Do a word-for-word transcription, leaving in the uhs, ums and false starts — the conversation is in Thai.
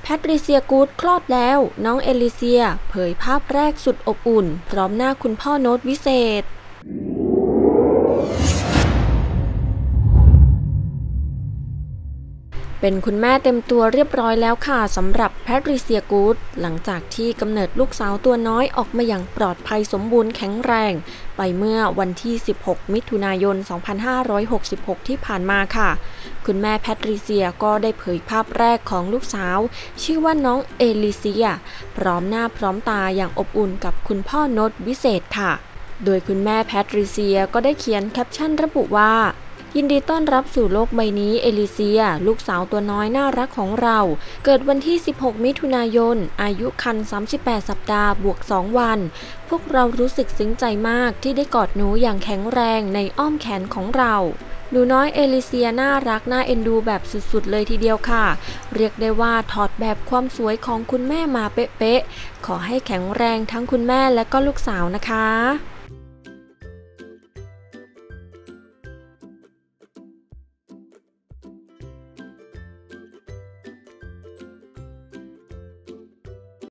ทริเซียกูดคลอดแล้วน้องเอลิเซียเผยภาพแรกสุดอบอุ่นพร้อมหน้าคุณพ่อโน้ตวิเศษเป็นคุณแม่เต็มตัวเรียบร้อยแล้วค่ะสำหรับแพทริเซียกูดหลังจากที่กำเนิดลูกสาวตัวน้อยออกมาอย่างปลอดภัยสมบูรณ์แข็งแรงไปเมื่อวันที่สิบหกมิถุนายนสองพันห้าร้อยหกสิบหกที่ผ่านมาค่ะคุณแม่แพทริเซียก็ได้เผยภาพแรกของลูกสาวชื่อว่าน้องเอลิเซียพร้อมหน้าพร้อมตาอย่างอบอุ่นกับคุณพ่อโน้ตวิเศษค่ะโดยคุณแม่แพทริเซียก็ได้เขียนแคปชั่นระบุว่ายินดีต้อนรับสู่โลกใบนี้เอลิเซียลูกสาวตัวน้อยน่ารักของเราเกิดวันที่สิบหกมิถุนายนอายุครรภ์สามสิบแปดสัปดาห์บวกสองวันพวกเรารู้สึกซึ้งใจมากที่ได้กอดหนูอย่างแข็งแรงในอ้อมแขนของเราหนูน้อยเอลิเซียน่ารักน่าเอ็นดูแบบสุดๆเลยทีเดียวค่ะเรียกได้ว่าถอดแบบความสวยของคุณแม่มาเป๊ะๆขอให้แข็งแรงทั้งคุณแม่และก็ลูกสาวนะคะ